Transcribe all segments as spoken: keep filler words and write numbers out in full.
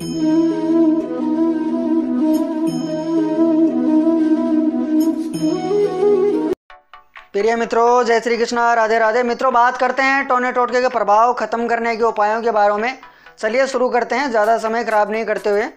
प्रिय मित्रों, जय श्री कृष्णा, राधे राधे। मित्रों, बात करते हैं टोने टोटके के प्रभाव खत्म करने के उपायों के बारे में। चलिए शुरू करते हैं, ज़्यादा समय खराब नहीं करते हुए।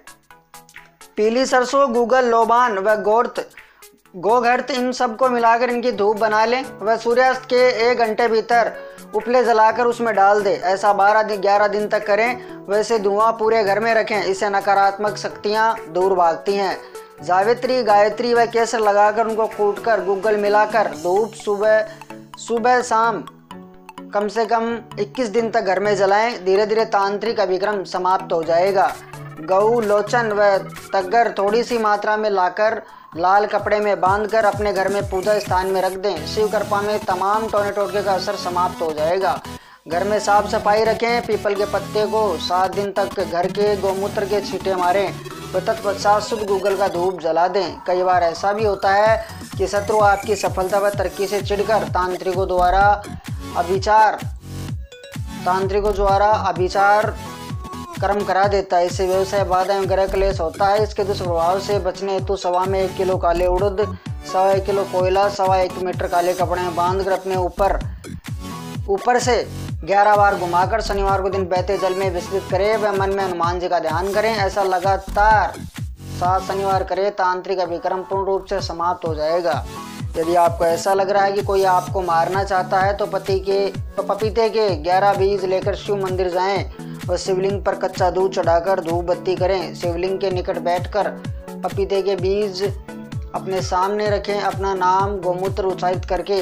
पीली सरसों, गूगल, लोबान व गोर्त गोघर्त इन सबको मिलाकर इनकी धूप बना लें व सूर्यास्त के एक घंटे भीतर उपले जलाकर उसमें डाल दें। ऐसा बारह दिन ग्यारह दिन तक करें। वैसे धुआं पूरे घर में रखें, इससे नकारात्मक शक्तियाँ दूर भागती हैं। जावित्री, गायत्री व केसर लगाकर उनको कूटकर गूगल मिलाकर धूप सुबह सुबह शाम कम से कम इक्कीस दिन तक घर में जलाएं। धीरे धीरे तांत्रिक अभिक्रम समाप्त हो जाएगा। गऊ, लोचन व तग्गर थोड़ी सी मात्रा में लाकर लाल कपड़े में बांधकर अपने घर में पूजा स्थान में रख दें। शिव कृपा में तमाम टोने टोटके का असर समाप्त हो जाएगा। घर में साफ सफाई रखें। पीपल के पत्ते को सात दिन तक घर के गोमूत्र के छींटे मारें व तत्पश्चात शुद्ध गूगल का धूप जला दें। कई बार ऐसा भी होता है कि शत्रु आपकी सफलता व तरक्की से चिढ़कर तांत्रिकों द्वारा अभिचार तांत्रिकों द्वारा अभिचार कर्म करा देता है। इससे व्यवसाय बाधा एवं ग्रह क्लेश होता है। इसके दुष्प्रभाव से बचने हेतु सवा में एक किलो काले उड़द, सवा एक किलो कोयला, सवा एक मीटर काले कपड़े में बांधकर अपने ऊपर ऊपर से ग्यारह बार घुमाकर शनिवार को दिन बहते जल में विसर्जित करें व मन में हनुमान जी का ध्यान करें। ऐसा लगातार सात शनिवार करें। तांत्रिक अभिक्रम पूर्ण रूप से समाप्त हो जाएगा। यदि आपको ऐसा लग रहा है कि कोई आपको मारना चाहता है तो पति के तो पपीते के ग्यारह बीज लेकर शिव मंदिर जाएं और शिवलिंग पर कच्चा दूध चढ़ाकर धूप बत्ती करें। शिवलिंग के निकट बैठकर पपीते के बीज अपने सामने रखें। अपना नाम गोमूत्र उच्चारित करके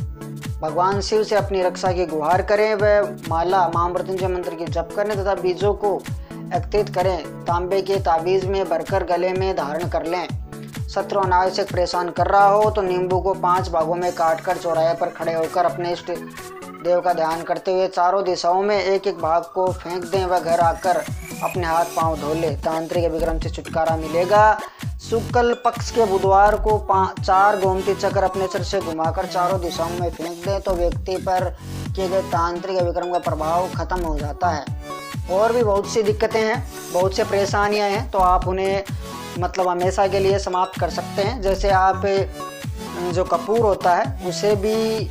भगवान शिव से अपनी रक्षा की गुहार करें व माला महामृत्युंजय मंत्र की जप करें तथा बीजों को एकत्रित करें। तांबे के ताबीज में भरकर गले में धारण कर लें। शत्रु अनावश्यक परेशान कर रहा हो तो नींबू को पांच भागों में काटकर चौराहे पर खड़े होकर अपने इष्ट देव का ध्यान करते हुए चारों दिशाओं में एक एक भाग को फेंक दें व घर आकर अपने हाथ पांव धो ले। तांत्रिक अभिक्रम से छुटकारा मिलेगा। शुक्ल पक्ष के बुधवार को चार गोमती चक्र अपने सिर से घुमाकर चारों दिशाओं में फेंक दें तो व्यक्ति पर किए गए तांत्रिक अभिक्रम का प्रभाव खत्म हो जाता है। और भी बहुत सी दिक्कतें हैं, बहुत से परेशानियां हैं, तो आप उन्हें मतलब हमेशा के लिए समाप्त कर सकते हैं। जैसे आप जो कपूर होता है उसे भी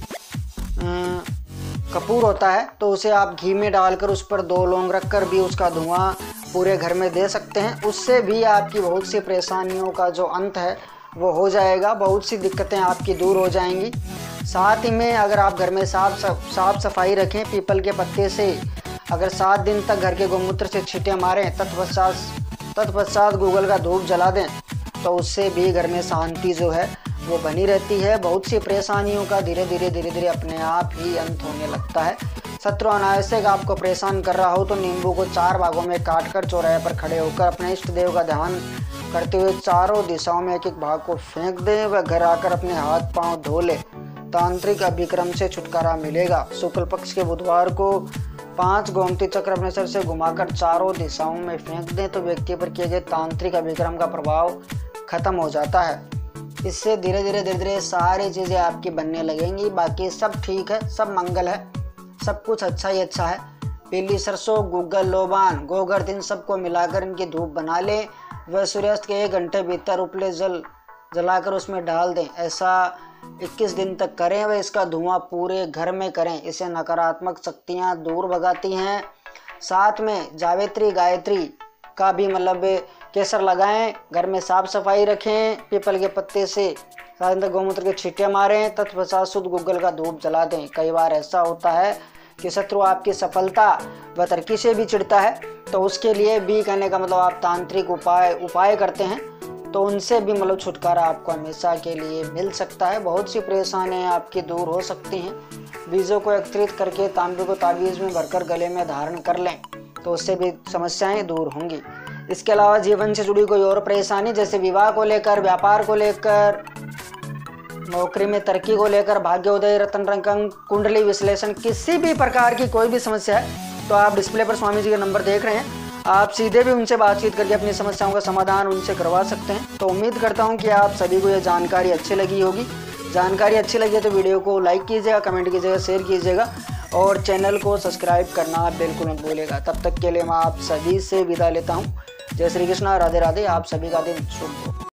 कपूर होता है तो उसे आप घी में डालकर उस पर दो लौंग रखकर भी उसका धुआं पूरे घर में दे सकते हैं। उससे भी आपकी बहुत सी परेशानियों का जो अंत है वो हो जाएगा। बहुत सी दिक्कतें आपकी दूर हो जाएंगी। साथ ही में अगर आप घर में साफ साफ सफाई रखें, पीपल के पत्ते से अगर सात दिन तक घर के गोमूत्र से छींटे मारें, तत्पश्चात तत्पश्चात गूगल का धूप जला दें तो उससे भी घर में शांति जो है वो बनी रहती है। बहुत सी परेशानियों का धीरे धीरे धीरे धीरे अपने आप ही अंत होने लगता है। शत्रु अनावश्यक आपको परेशान कर रहा हो तो नींबू को चार भागों में काटकर चौराहे पर खड़े होकर अपने इष्ट देव का ध्यान करते हुए चारों दिशाओं में एक एक भाग को फेंक दें व घर आकर अपने हाथ पांव धो ले। तांत्रिक अभिक्रम से छुटकारा मिलेगा। शुक्ल पक्ष के बुधवार को पांच गोमती चक्र अपने सिर से घुमाकर चारों दिशाओं में फेंक दें तो व्यक्ति पर किए गए तांत्रिक अभिक्रम का प्रभाव खत्म हो जाता है। इससे धीरे धीरे धीरे धीरे सारी चीज़ें आपकी बनने लगेंगी। बाकी सब ठीक है, सब मंगल है, सब कुछ अच्छा ही अच्छा है। पीली सरसों, गूगल, लोबान, गोघर्त इन सबको मिलाकर इनकी धूप बना लें वह सूर्यास्त के एक घंटे भीतर उपले जल जलाकर उसमें डाल दें। ऐसा इक्कीस दिन तक करें व इसका धुआं पूरे घर में करें। इससे नकारात्मक शक्तियाँ दूर भगाती हैं। साथ में जावित्री, गायत्री का भी मतलब केसर लगाएं। घर में साफ सफाई रखें। पीपल के पत्ते से साधारणतः गोमूत्र के छींटे मारें, तत्पश्चात शुद्ध गूगल का धूप जला दें। कई बार ऐसा होता है कि शत्रु आपकी सफलता व तरक्की से भी चिढ़ता है तो उसके लिए भी कहने का मतलब आप तांत्रिक उपाय उपाय करते हैं तो उनसे भी मतलब छुटकारा आपको हमेशा के लिए मिल सकता है। बहुत सी परेशानियाँ आपकी दूर हो सकती हैं। बीजों को एकत्रित करके तांबे को ताबीज़ में भरकर गले में धारण कर लें तो उससे भी समस्याएं दूर होंगी। इसके अलावा जीवन से जुड़ी कोई और परेशानी जैसे विवाह को लेकर, व्यापार को लेकर, नौकरी में तरक्की को लेकर, भाग्योदय, रत्न रंकन, कुंडली विश्लेषण, किसी भी प्रकार की कोई भी समस्या है तो आप डिस्प्ले पर स्वामी जी का नंबर देख रहे हैं। आप सीधे भी उनसे बातचीत करके अपनी समस्याओं का समाधान उनसे करवा सकते हैं। तो उम्मीद करता हूं कि आप सभी को यह जानकारी अच्छी लगी होगी। जानकारी अच्छी लगी है तो वीडियो को लाइक कीजिएगा, कमेंट कीजिएगा, शेयर कीजिएगा और चैनल को सब्सक्राइब करना बिल्कुल मत भूलिएगा। तब तक के लिए मैं आप सभी से विदा लेता हूँ। जय श्री कृष्णा, राधे राधे। आप सभी का दिन शुभ हो।